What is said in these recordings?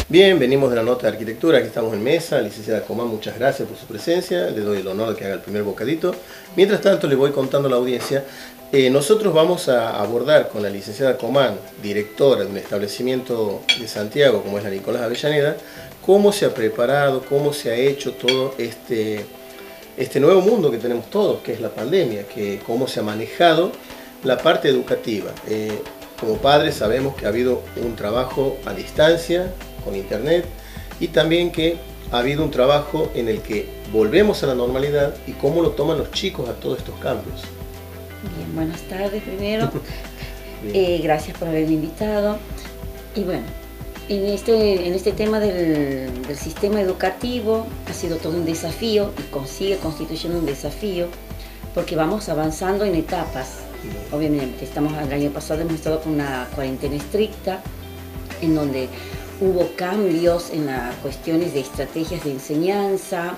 Bien, venimos de la nota de arquitectura, aquí estamos en mesa. Licenciada Comán, muchas gracias por su presencia, le doy el honor de que haga el primer bocadito. Mientras tanto, le voy contando a la audiencia, nosotros vamos a abordar con la licenciada Comán, directora de un establecimiento de Santiago, como es la Nicolás Avellaneda, cómo se ha preparado, cómo se ha hecho todo este nuevo mundo que tenemos todos, que es la pandemia, cómo se ha manejado la parte educativa. Como padres sabemos que ha habido un trabajo a distancia, con internet, y también que ha habido un trabajo en el que volvemos a la normalidad y cómo lo toman los chicos a todos estos cambios. Bien, buenas tardes primero. Gracias por haberme invitado. Y bueno, en este tema del sistema educativo ha sido todo un desafío y sigue constituyendo un desafío porque vamos avanzando en etapas. Obviamente, el año pasado hemos estado con una cuarentena estricta en donde hubo cambios en las cuestiones de estrategias de enseñanza,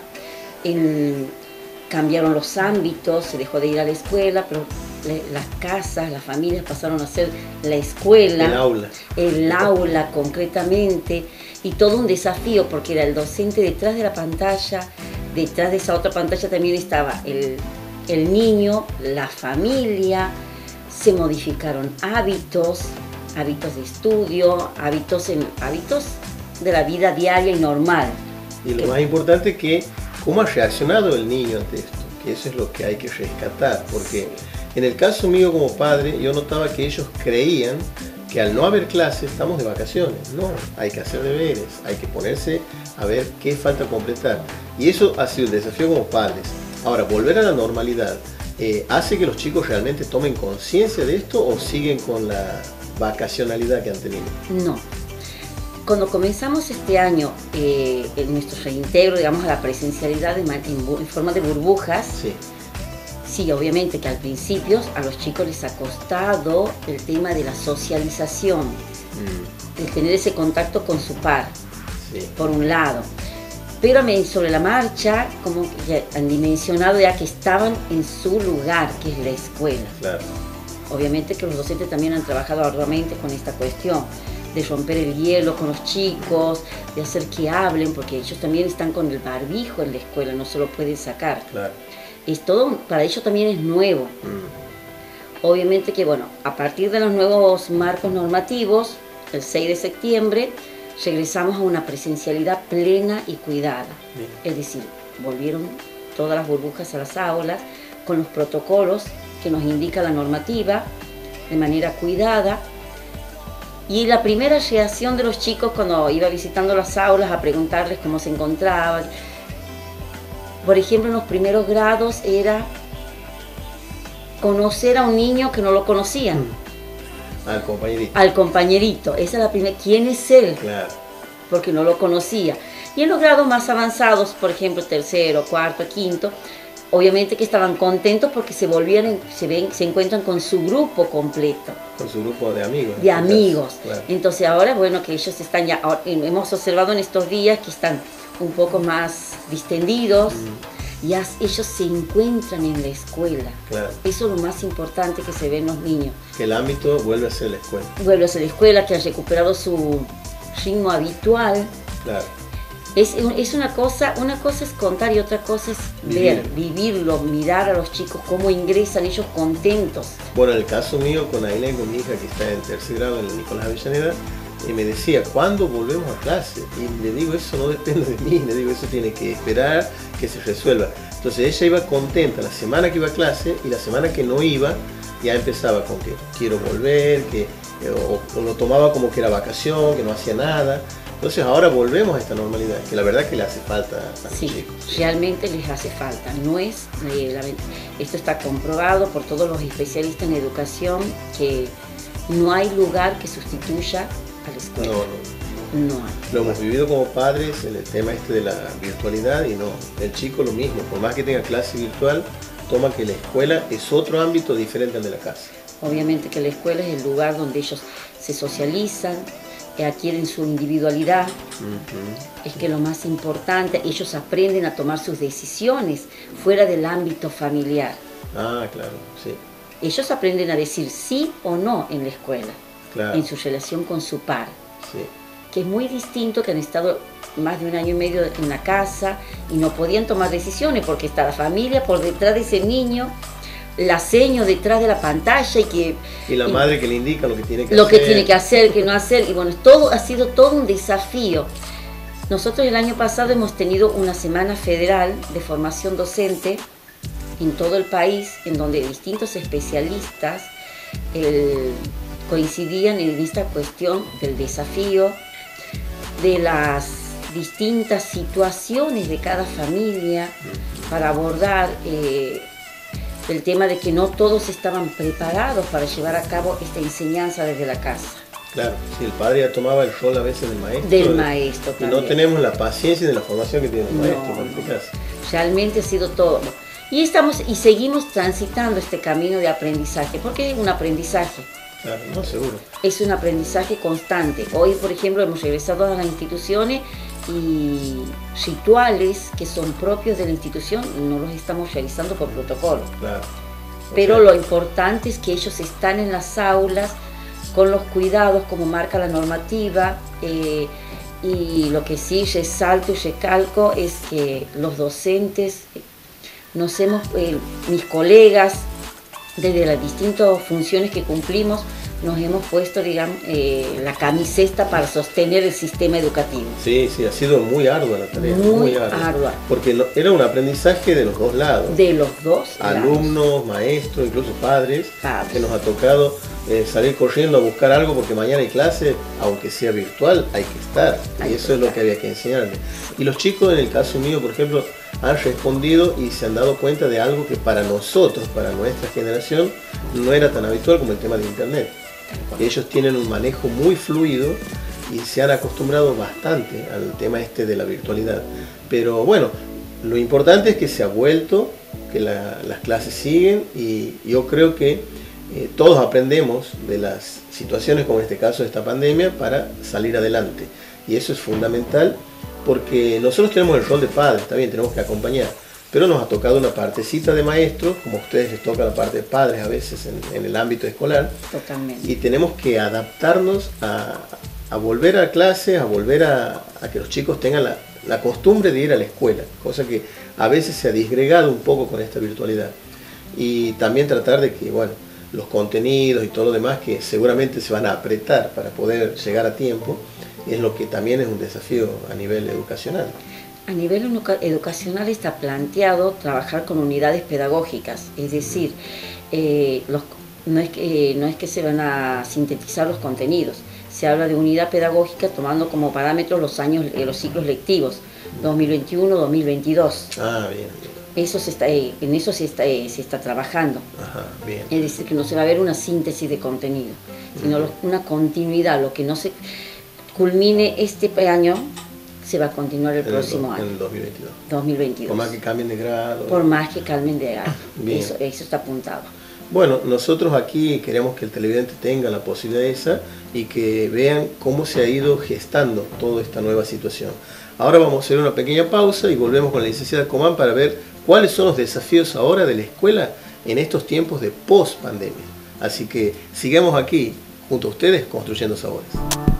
cambiaron los ámbitos, se dejó de ir a la escuela, pero las casas, las familias pasaron a ser la escuela, el aula concretamente, y todo un desafío porque era el docente detrás de la pantalla, detrás de esa otra pantalla también estaba el niño, la familia. Se modificaron hábitos de estudio, hábitos de la vida diaria y normal. Y lo más importante que cómo ha reaccionado el niño ante esto, que eso es lo que hay que rescatar, porque en el caso mío como padre, yo notaba que ellos creían que al no haber clases estamos de vacaciones. No, hay que hacer deberes, hay que ponerse a ver qué falta completar. Y eso ha sido el desafío como padres. Ahora, volver a la normalidad, ¿hace que los chicos realmente tomen conciencia de esto o siguen con la vacacionalidad que han tenido? No. Cuando comenzamos este año en nuestro reintegro, digamos, a la presencialidad en forma de burbujas, sí, obviamente que al principio a los chicos les ha costado el tema de la socialización, el tener ese contacto con su par, por un lado. Pero sobre la marcha, como ya han dimensionado ya que estaban en su lugar, que es la escuela. Claro. Obviamente que los docentes también han trabajado arduamente con esta cuestión de romper el hielo con los chicos, de hacer que hablen, porque ellos también están con el barbijo en la escuela, no se lo pueden sacar. Claro. Es todo, para ellos también es nuevo. Obviamente que, bueno, a partir de los nuevos marcos normativos, el 6 de septiembre, regresamos a una presencialidad plena y cuidada. Bien. Es decir, volvieron todas las burbujas a las aulas con los protocolos que nos indica la normativa de manera cuidada. Y la primera reacción de los chicos cuando iba visitando las aulas a preguntarles cómo se encontraban, por ejemplo, en los primeros grados era conocer a un niño que no lo conocían. Al compañerito. Al compañerito. Esa es la primera. ¿Quién es él? Claro. Porque no lo conocía. Y en los grados más avanzados, por ejemplo, tercero, cuarto, quinto, obviamente que estaban contentos porque se encuentran con su grupo completo. Con su grupo de amigos. De amigos. Claro. Entonces ahora, bueno, que ellos están ya, hemos observado en estos días que están un poco más distendidos. Ya ellos se encuentran en la escuela. Claro. Eso es lo más importante que se ve en los niños. Que el ámbito vuelve a ser la escuela. Vuelve a ser la escuela, que han recuperado su ritmo habitual. Claro. Es una cosa es contar y otra cosa es vivirlo, mirar a los chicos cómo ingresan ellos contentos. Bueno, en el caso mío con Ailén, con mi hija que está en tercer grado en el Nicolás Avellaneda, y me decía, ¿cuándo volvemos a clase? Y le digo, eso no depende de mí, le digo, eso tiene que esperar que se resuelva. Entonces ella iba contenta la semana que iba a clase y la semana que no iba, ya empezaba con que quiero volver, o lo tomaba como que era vacación, que no hacía nada. Entonces ahora volvemos a esta normalidad, que la verdad que le hace falta a los chicos. Realmente les hace falta. No es, esto está comprobado por todos los especialistas en educación, que no hay lugar que sustituya a la escuela. No hay. Lo hemos vivido como padres en el tema de la virtualidad y no, el chico lo mismo, por más que tenga clase virtual, toma que la escuela es otro ámbito diferente al de la casa. Obviamente que la escuela es el lugar donde ellos se socializan, adquieren su individualidad, es que lo más importante, ellos aprenden a tomar sus decisiones fuera del ámbito familiar. Ah, claro, sí. Ellos aprenden a decir sí o no en la escuela, en su relación con su par. Sí. que es muy distinto, que han estado más de 1 año y medio en la casa y no podían tomar decisiones porque está la familia por detrás de ese niño, la seño detrás de la pantalla y la madre que le indica lo que tiene que lo hacer. Que tiene que hacer, que no hacer, y bueno, todo ha sido todo un desafío. Nosotros el año pasado hemos tenido una semana federal de formación docente en todo el país, en donde distintos especialistas coincidían en esta cuestión del desafío, de las distintas situaciones de cada familia para abordar el tema de que no todos estaban preparados para llevar a cabo esta enseñanza desde la casa. Claro, si el padre ya tomaba el rol a veces del maestro. Del maestro y no tenemos la paciencia de la formación que tiene el maestro en este caso. Realmente ha sido todo. Y seguimos transitando este camino de aprendizaje, porque es un aprendizaje. Claro, no, seguro. Es un aprendizaje constante. Hoy, por ejemplo, hemos regresado a las instituciones y rituales que son propios de la institución no los estamos realizando por protocolo. Claro. Pero lo importante es que ellos están en las aulas con los cuidados como marca la normativa, y lo que sí resalto y recalco es que los docentes mis colegas, desde las distintas funciones que cumplimos, nos hemos puesto, digamos, la camiseta para sostener el sistema educativo. Sí, ha sido muy ardua la tarea. Muy ardua. Porque era un aprendizaje de los dos lados. De los dos alumnos, lados. Maestros, incluso padres, que nos ha tocado salir corriendo a buscar algo porque mañana hay clase, aunque sea virtual, hay que estar. Y eso es lo que había que enseñarles. Y los chicos, en el caso mío, por ejemplo, han respondido y se han dado cuenta de algo que para nosotros, para nuestra generación, no era tan habitual como el tema de Internet. Ellos tienen un manejo muy fluido y se han acostumbrado bastante al tema de la virtualidad. Pero bueno, lo importante es que se ha vuelto, que las clases siguen, y yo creo que todos aprendemos de las situaciones como en este caso de esta pandemia para salir adelante. Y eso es fundamental porque nosotros tenemos el rol de padres, está bien, tenemos que acompañar, pero nos ha tocado una partecita de maestros, como a ustedes les toca la parte de padres a veces en el ámbito escolar. Totalmente. Y tenemos que adaptarnos a volver a clase, a volver a que los chicos tengan la costumbre de ir a la escuela, cosa que a veces se ha disgregado un poco con esta virtualidad. Y también tratar de que, bueno, los contenidos y todo lo demás que seguramente se van a apretar para poder llegar a tiempo, es lo que también es un desafío a nivel educacional. A nivel educacional está planteado trabajar con unidades pedagógicas, es decir, no es que se van a sintetizar los contenidos, se habla de unidad pedagógica tomando como parámetros los ciclos lectivos, 2021-2022. Ah, bien. En eso se está trabajando. Ajá, bien. Es decir, que no se va a ver una síntesis de contenido, sino una continuidad. Lo que no se culmine este año se va a continuar el próximo año. En el 2022. Por más que cambien de grado. Por más que cambien de grado. Bien. Eso está apuntado. Bueno, nosotros aquí queremos que el televidente tenga la posibilidad esa y que vean cómo se ha ido gestando toda esta nueva situación. Ahora vamos a hacer una pequeña pausa y volvemos con la licenciada Comán para ver cuáles son los desafíos ahora de la escuela en estos tiempos de post-pandemia. Así que sigamos aquí junto a ustedes construyendo sabores.